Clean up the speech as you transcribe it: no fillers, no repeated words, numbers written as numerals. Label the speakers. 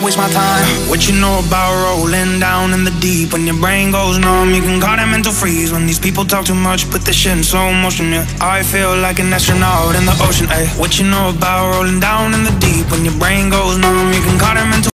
Speaker 1: Waste my time. What you know about rolling down in the deep? When your brain goes numb, you can call it mental freeze. When these people talk too much, put this shit in slow motion, yeah. I feel like an astronaut in the ocean, ayy. What you know about rolling down in the deep? When your brain goes numb, you can call it mental